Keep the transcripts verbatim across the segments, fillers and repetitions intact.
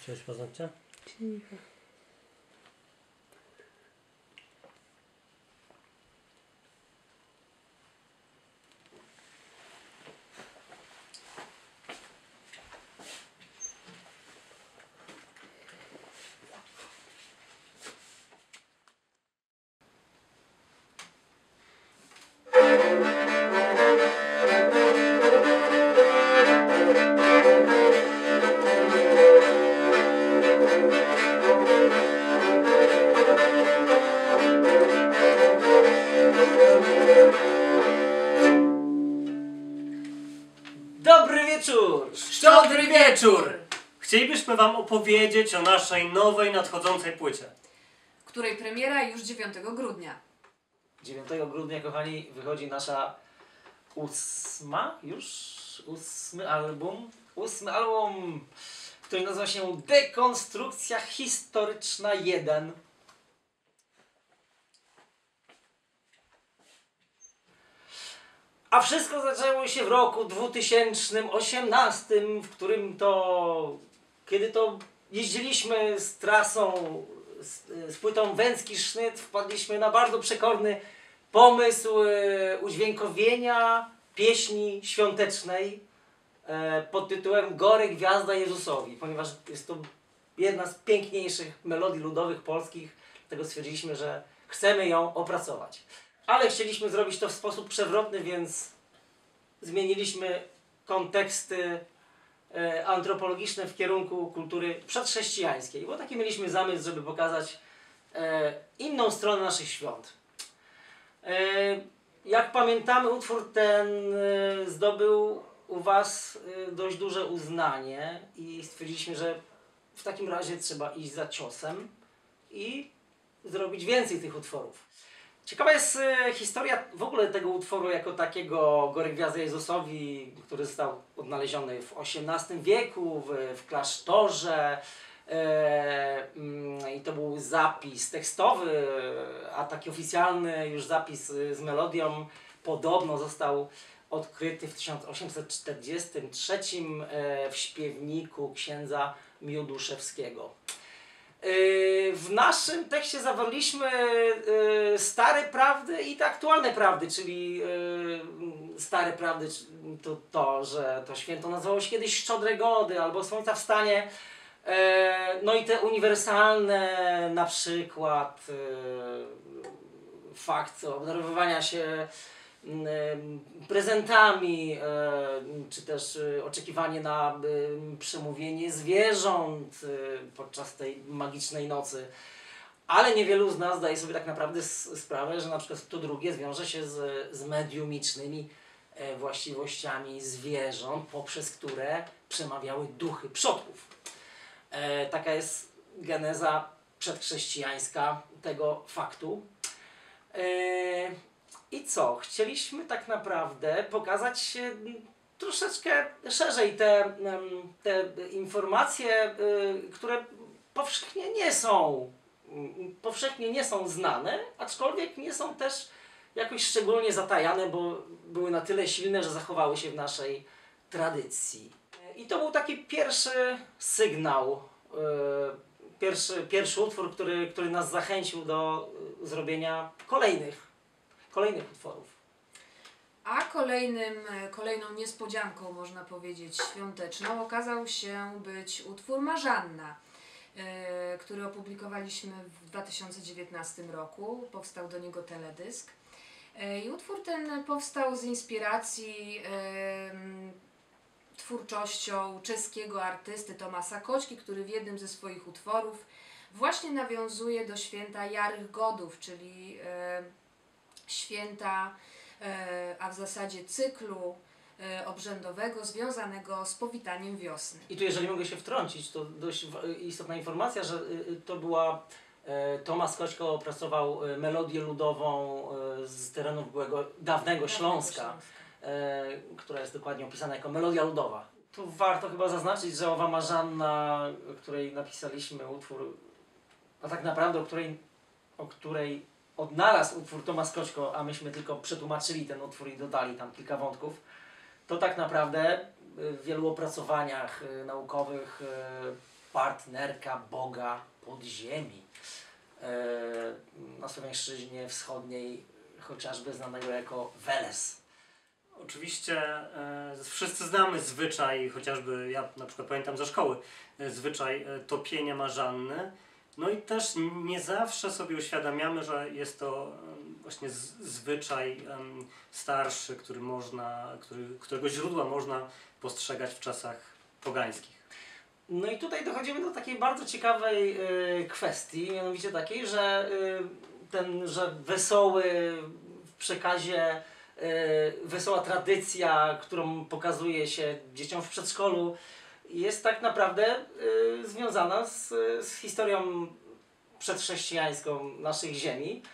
Chciałeś paznokcia? Cicho. Dobry wieczór! Szczodry wieczór! Chcielibyśmy Wam opowiedzieć o naszej nowej, nadchodzącej płycie. Której premiera już dziewiątego grudnia. dziewiątego grudnia, kochani, wychodzi nasza ósma już? Ósmy album. Ósmy album, który nazywa się Dekonstrukcja Historyczna jeden. A wszystko zaczęło się w roku dwutysięcznym osiemnastym, w którym to, kiedy to jeździliśmy z trasą, z, z płytą Węcki Sznyt, wpadliśmy na bardzo przekorny pomysł e, udźwiękowienia pieśni świątecznej e, pod tytułem Gory Gwiazda Jezusowi, ponieważ jest to jedna z piękniejszych melodii ludowych polskich, dlatego stwierdziliśmy, że chcemy ją opracować. Ale chcieliśmy zrobić to w sposób przewrotny, więc zmieniliśmy konteksty e, antropologiczne w kierunku kultury przedchrześcijańskiej, bo taki mieliśmy zamysł, żeby pokazać e, inną stronę naszych świąt. E, jak pamiętamy, utwór ten e, zdobył u Was e, dość duże uznanie i stwierdziliśmy, że w takim razie trzeba iść za ciosem i zrobić więcej tych utworów. Ciekawa jest e, historia w ogóle tego utworu jako takiego, Gory Gwiazdy Jezusowi, który został odnaleziony w osiemnastym wieku w, w klasztorze e, mm, i to był zapis tekstowy, a taki oficjalny już zapis z melodią podobno został odkryty w tysiąc osiemset czterdziestym trzecim e, w śpiewniku księdza Miłoduszewskiego. W naszym tekście zawarliśmy stare prawdy i te aktualne prawdy, czyli stare prawdy to to, że to święto nazywało się kiedyś Szczodre Gody albo Słońca Wstanie, no i te uniwersalne, na przykład fakt obdarowywania się prezentami, czy też oczekiwanie na przemówienie zwierząt podczas tej magicznej nocy. Ale niewielu z nas zdaje sobie tak naprawdę sprawę, że na przykład to drugie zwiąże się z, z mediumicznymi właściwościami zwierząt, poprzez które przemawiały duchy przodków. Taka jest geneza przedchrześcijańska tego faktu. I co? Chcieliśmy tak naprawdę pokazać troszeczkę szerzej te, te informacje, które powszechnie nie są, powszechnie nie są znane, aczkolwiek nie są też jakoś szczególnie zatajane, bo były na tyle silne, że zachowały się w naszej tradycji. I to był taki pierwszy sygnał, pierwszy, pierwszy utwór, który, który nas zachęcił do zrobienia kolejnych kolejnych utworów. A kolejnym, kolejną niespodzianką, można powiedzieć, świąteczną okazał się być utwór Marzanna, yy, który opublikowaliśmy w dwa tysiące dziewiętnastym roku. Powstał do niego teledysk. Yy, I utwór ten powstał z inspiracji yy, twórczością czeskiego artysty Tomasa Koćki, który w jednym ze swoich utworów właśnie nawiązuje do święta Jarych Godów, czyli yy, święta, a w zasadzie cyklu obrzędowego związanego z powitaniem wiosny. I tu, jeżeli mogę się wtrącić, to dość istotna informacja, że to była, Tomasz Koćko opracował melodię ludową z terenów byłego dawnego Śląska, Śląska, która jest dokładnie opisana jako melodia ludowa. Tu warto chyba zaznaczyć, że owa Marzanna, o której napisaliśmy utwór, a tak naprawdę o której, o której odnalazł utwór Tomasz Koćko, a myśmy tylko przetłumaczyli ten utwór i dodali tam kilka wątków, to tak naprawdę w wielu opracowaniach naukowych partnerka Boga podziemi. Na Słowiańszczyźnie Wschodniej chociażby znanego jako Veles. Oczywiście e, wszyscy znamy zwyczaj, chociażby ja na przykład pamiętam ze szkoły, e, zwyczaj e, topienia marzanny. No i też nie zawsze sobie uświadamiamy, że jest to e, właśnie z, zwyczaj e, starszy, który można, który, którego źródła można postrzegać w czasach pogańskich. No i tutaj dochodzimy do takiej bardzo ciekawej y, kwestii, mianowicie takiej, że y, ten, że wesoły w przekazie, y, wesoła tradycja, którą pokazuje się dzieciom w przedszkolu, jest tak naprawdę y, związana z, z historią przedchrześcijańską naszych ziemi.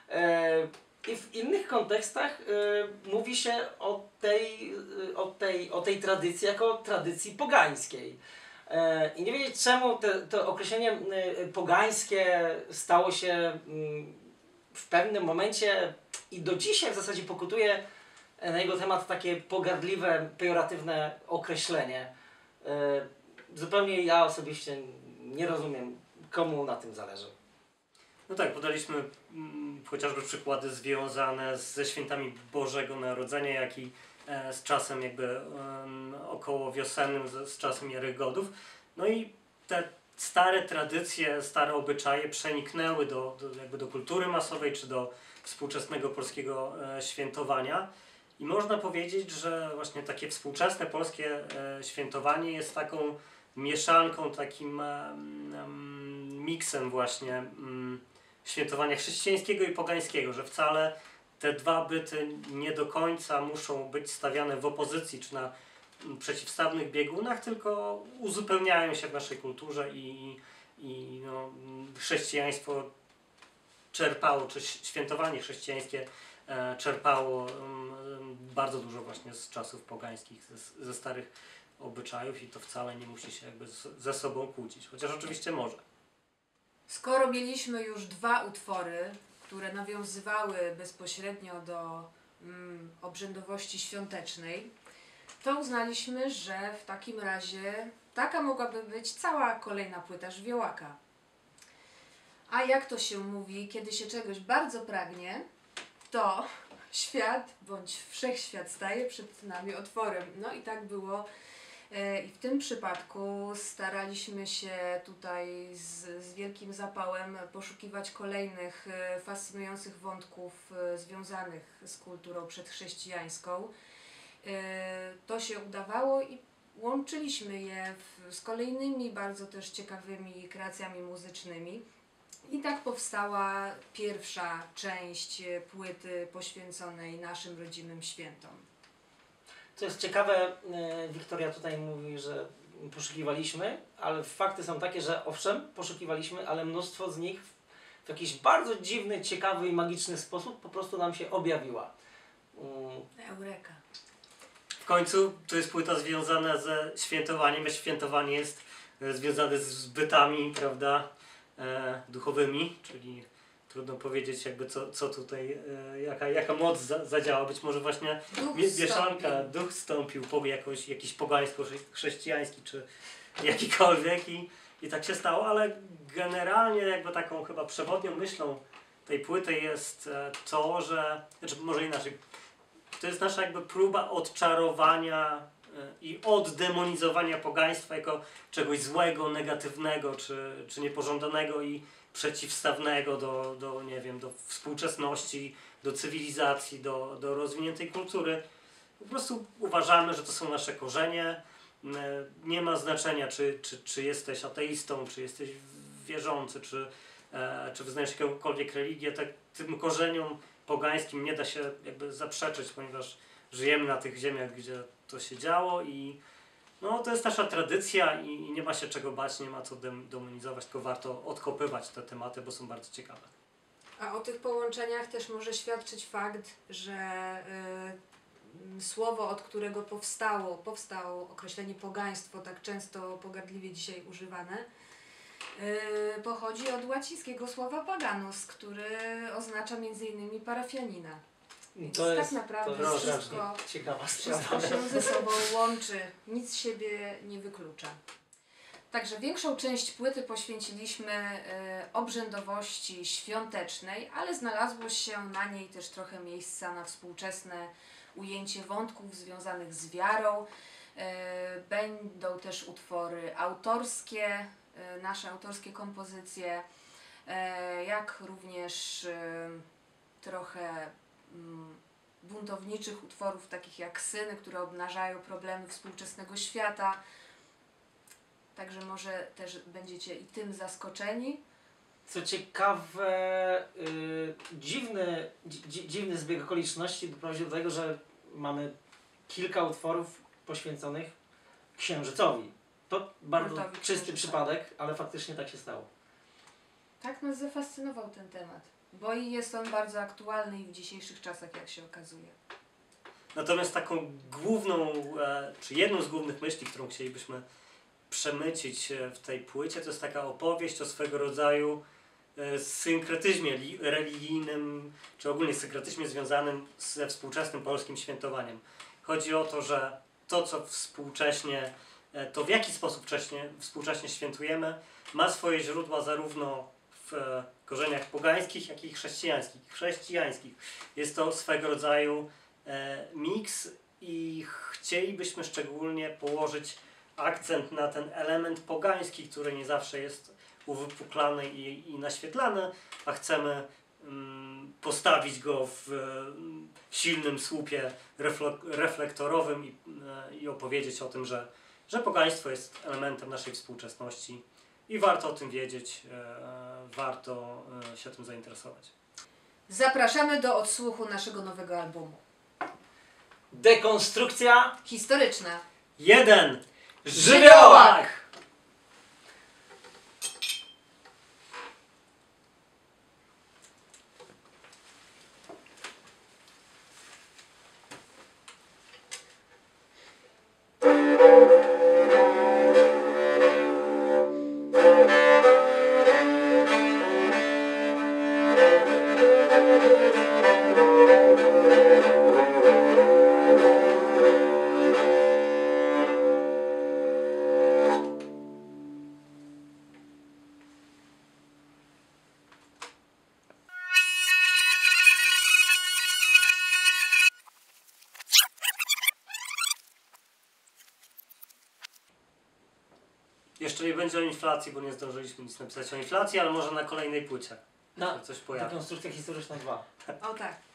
Y, I w innych kontekstach y, mówi się o tej, y, o, tej, o tej tradycji jako tradycji pogańskiej. I nie wiedzieć czemu te, to określenie pogańskie stało się w pewnym momencie i do dzisiaj w zasadzie pokutuje na jego temat takie pogardliwe, pejoratywne określenie. Zupełnie ja osobiście nie rozumiem, komu na tym zależy. No tak, podaliśmy mm, chociażby przykłady związane ze świętami Bożego Narodzenia, jak i e, z czasem jakby um, około wiosennym, z, z czasem Jary Godów. No i te stare tradycje, stare obyczaje przeniknęły do, do, jakby do kultury masowej czy do współczesnego polskiego e, świętowania. I można powiedzieć, że właśnie takie współczesne polskie e, świętowanie jest taką mieszanką, takim e, miksem właśnie mm, świętowania chrześcijańskiego i pogańskiego, że wcale te dwa byty nie do końca muszą być stawiane w opozycji czy na mm, przeciwstawnych biegunach, tylko uzupełniają się w naszej kulturze i, i no, chrześcijaństwo czerpało, czy świętowanie chrześcijańskie e, czerpało mm, bardzo dużo właśnie z czasów pogańskich, ze, ze starych obyczajów i to wcale nie musi się jakby z, ze sobą kłócić, chociaż oczywiście może. Skoro mieliśmy już dwa utwory, które nawiązywały bezpośrednio do mm, obrzędowości świątecznej, to uznaliśmy, że w takim razie taka mogłaby być cała kolejna płyta Żywiołaka. A jak to się mówi, kiedy się czegoś bardzo pragnie, to świat bądź wszechświat staje przed nami otworem. No i tak było. I w tym przypadku staraliśmy się tutaj z, z wielkim zapałem poszukiwać kolejnych fascynujących wątków związanych z kulturą przedchrześcijańską. To się udawało i łączyliśmy je w, z kolejnymi bardzo też ciekawymi kreacjami muzycznymi. I tak powstała pierwsza część płyty poświęconej naszym rodzimym świętom. Co jest ciekawe, Wiktoria tutaj mówi, że poszukiwaliśmy, ale fakty są takie, że owszem, poszukiwaliśmy, ale mnóstwo z nich w jakiś bardzo dziwny, ciekawy i magiczny sposób po prostu nam się objawiła. Eureka. W końcu to jest płyta związana ze świętowaniem, a świętowanie jest związane z bytami, prawda, e, duchowymi, czyli trudno powiedzieć jakby co, co tutaj, e, jaka, jaka moc za, zadziała. Być może właśnie Duch mieszanka, wstąpił. duch wstąpił, po jakoś, jakiś pogańsko-chrześcijański czy jakikolwiek i, i tak się stało, ale generalnie jakby taką chyba przewodnią myślą tej płyty jest e, to, że, znaczy może inaczej, to jest nasza jakby próba odczarowania i oddemonizowania pogaństwa jako czegoś złego, negatywnego, czy, czy niepożądanego i przeciwstawnego do, do, nie wiem, do współczesności, do cywilizacji, do, do rozwiniętej kultury. Po prostu uważamy, że to są nasze korzenie. Nie ma znaczenia, czy, czy, czy jesteś ateistą, czy jesteś wierzący, czy, e, czy wyznajesz jakąkolwiek religię. Tak, tym korzeniom pogańskim nie da się jakby zaprzeczyć, ponieważ żyjemy na tych ziemiach, gdzie to się działo i no, to jest nasza tradycja i, i nie ma się czego bać, nie ma co dem, demonizować, tylko warto odkopywać te tematy, bo są bardzo ciekawe. A o tych połączeniach też może świadczyć fakt, że y, słowo, od którego powstało, powstało określenie pogaństwo, tak często pogardliwie dzisiaj używane, y, pochodzi od łacińskiego słowa paganus, który oznacza między innymi parafianina. Więc To jest, tak naprawdę to jest wszystko, ciekawa sprawa. wszystko się ze sobą łączy, nic z siebie nie wyklucza. Także większą część płyty poświęciliśmy e, obrzędowości świątecznej, ale znalazło się na niej też trochę miejsca na współczesne ujęcie wątków związanych z wiarą. E, będą też utwory autorskie, e, nasze autorskie kompozycje, e, jak również e, trochę mm, buntowniczych utworów, takich jak Syny, które obnażają problemy współczesnego świata. Także może też będziecie i tym zaskoczeni. Co ciekawe, yy, dziwny, dzi, dziwny zbieg okoliczności doprowadził do tego, że mamy kilka utworów poświęconych księżycowi. To bardzo Kultowi czysty księżyca. przypadek, ale faktycznie tak się stało. Tak nas zafascynował ten temat, bo i jest on bardzo aktualny i w dzisiejszych czasach, jak się okazuje. Natomiast taką główną, e, czy jedną z głównych myśli, którą chcielibyśmy przemycić e, w tej płycie, to jest taka opowieść o swego rodzaju e, synkretyzmie li- religijnym, czy ogólnie synkretyzmie związanym ze współczesnym polskim świętowaniem. Chodzi o to, że to, co współcześnie, e, to w jaki sposób wcześnie, współcześnie świętujemy, ma swoje źródła zarówno w e, korzeniach pogańskich, jak i chrześcijańskich. chrześcijańskich. Jest to swego rodzaju e, miks i chcielibyśmy szczególnie położyć akcent na ten element pogański, który nie zawsze jest uwypuklany i, i naświetlany, a chcemy mm, postawić go w mm, silnym słupie refle- reflektorowym i, e, i opowiedzieć o tym, że, że pogaństwo jest elementem naszej współczesności i warto o tym wiedzieć, e, warto e, się tym zainteresować. Zapraszamy do odsłuchu naszego nowego albumu. Dekonstrukcja Historyczna. Jeden! żywiołak! Jeszcze nie będzie o inflacji, bo nie zdążyliśmy nic napisać o inflacji, ale może na kolejnej płycie Na się coś pojawi. Dekonstrukcja historyczna dwa. O tak.